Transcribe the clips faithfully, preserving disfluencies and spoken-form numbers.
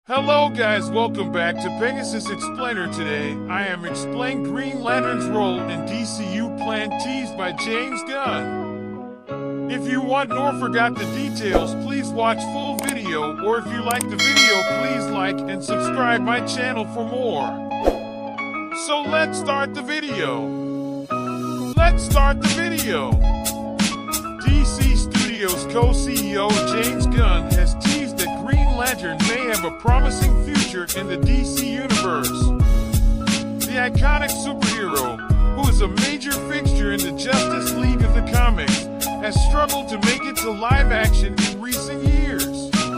Hello guys, welcome back to Pegasus Explainer. Today, I am explaining Green Lantern's role in D C U Plan teased by James Gunn. If you want or forgot the details, please watch full video, or if you like the video, please like and subscribe my channel for more. So let's start the video. Let's start the video. D C Studios co-C E O James Gunn has teased that Green Lantern may have a promising future in the D C universe. The iconic superhero, who is a major fixture in the Justice League of the comics, has struggled to make it to live action in recent years.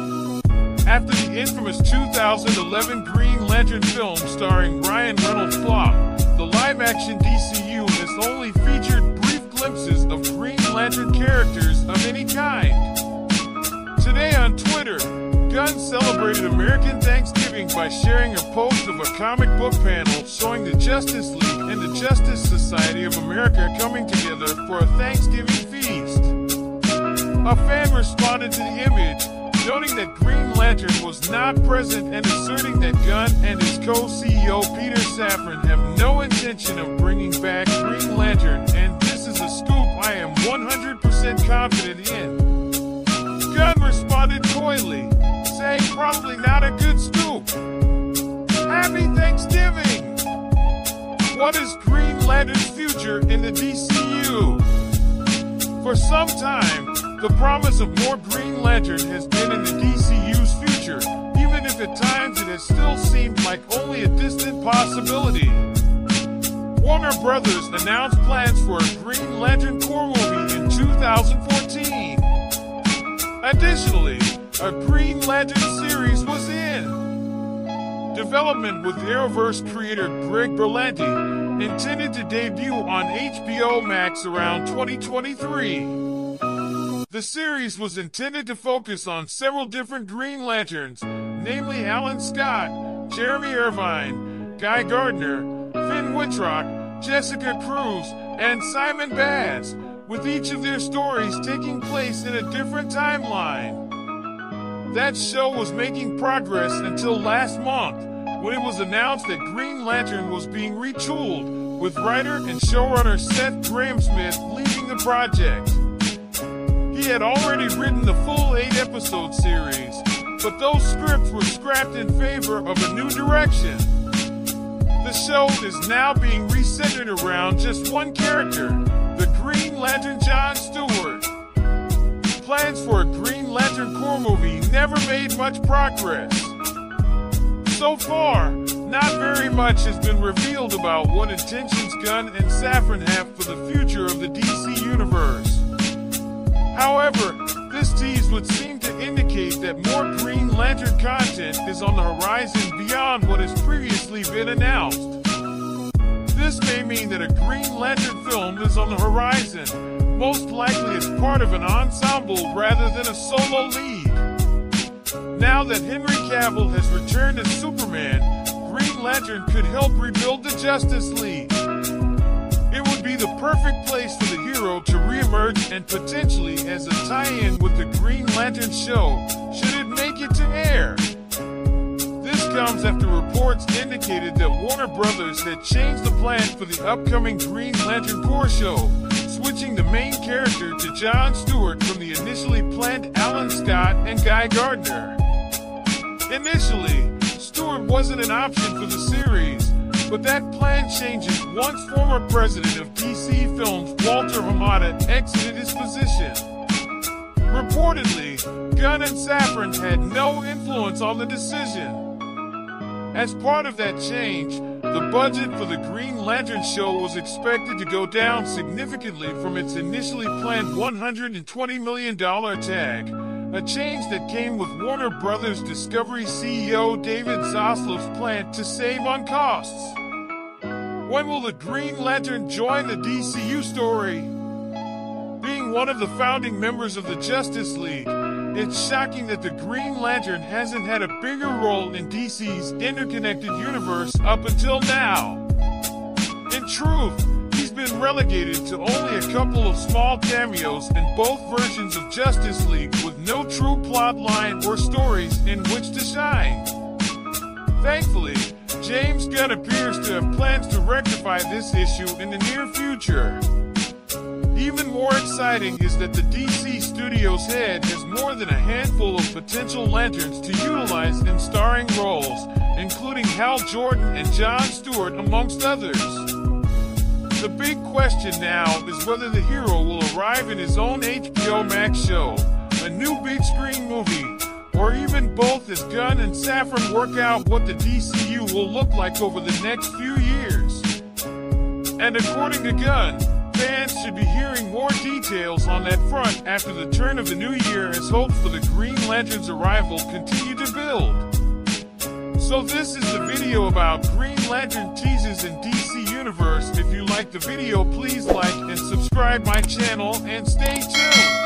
After the infamous two thousand eleven Green Lantern film starring Ryan Reynolds flop, the live-action D C U has only featured brief glimpses of Green Lantern characters of any kind. Today on Twitter, Gunn celebrated American Thanksgiving by sharing a post of a comic book panel showing the Justice League and the Justice Society of America coming together for a Thanksgiving feast. A fan responded to the image, noting that Green Lantern was not present and asserting that Gunn and his co-C E O Peter Safran have no intention of bringing back Green Lantern, and this is a scoop I am one hundred percent confident in. Gunn responded coyly, saying probably not a good scoop. Happy Thanksgiving! What is Green Lantern's future in the D C U? For some time, the promise of more Green Lantern has been in the D C U's future, even if at times it has still seemed like only a distant possibility. Warner Brothers announced plans for a Green Lantern core movie in two thousand fourteen. Additionally, a Green Lantern series was in development with Arrowverse creator Greg Berlanti, intended to debut on H B O Max around twenty twenty-three. The series was intended to focus on several different Green Lanterns, namely Alan Scott, Jeremy Irvine, Guy Gardner, Finn Wittrock, Jessica Cruz, and Simon Baz, with each of their stories taking place in a different timeline. That show was making progress until last month, when it was announced that Green Lantern was being retooled, with writer and showrunner Seth Grahame-Smith leading the project. He had already written the full eight-episode series, but those scripts were scrapped in favor of a new direction. The show is now being recentered around just one character, the Green Lantern John Stewart. Plans for a Green Lantern core movie never made much progress. So far, not very much has been revealed about what intentions Gunn and Safran have for the future of the D C universe. However, this tease would seem to indicate that more Green Lantern content is on the horizon beyond what has previously been announced. This may mean that a Green Lantern film is on the horizon, most likely as part of an ensemble rather than a solo lead. Now that Henry Cavill has returned as Superman, Green Lantern could help rebuild the Justice League. It would be the perfect place for the hero to reemerge, and potentially as a tie-in with the Green Lantern show, should it make it to air. This comes after reports indicated that Warner Brothers had changed the plan for the upcoming Green Lantern core show, switching the main character to John Stewart from the initially planned Alan Scott and Guy Gardner. Initially, Stewart wasn't an option for the series, but that plan changes once former president of D C Films Walter Hamada exited his position. Reportedly, Gunn and Safran had no influence on the decision. As part of that change, the budget for the Green Lantern show was expected to go down significantly from its initially planned one hundred twenty million dollars tag, a change that came with Warner Brothers Discovery C E O David Zaslav's plan to save on costs. When will the Green Lantern join the D C U story? Being one of the founding members of the Justice League, it's shocking that the Green Lantern hasn't had a bigger role in D C's interconnected universe up until now. In truth, he's been relegated to only a couple of small cameos in both versions of Justice League, with no true plot line or stories in which to shine. Thankfully, James Gunn appears to have plans to rectify this issue in the near future. Even more exciting is that the D C Studios head has more than a handful of potential Lanterns to utilize in starring roles, including Hal Jordan and Jon Stewart, amongst others. The big question now is whether the hero will arrive in his own H B O Max show, a new big screen movie, or even both as Gunn and Safran work out what the D C U will look like over the next few years. And according to Gunn, fans should be hearing more details on that front after the turn of the new year as hopes for the Green Lantern's arrival continue to build. So this is the video about Green Lantern teases in D C Universe. If you like the video, please like and subscribe my channel and stay tuned.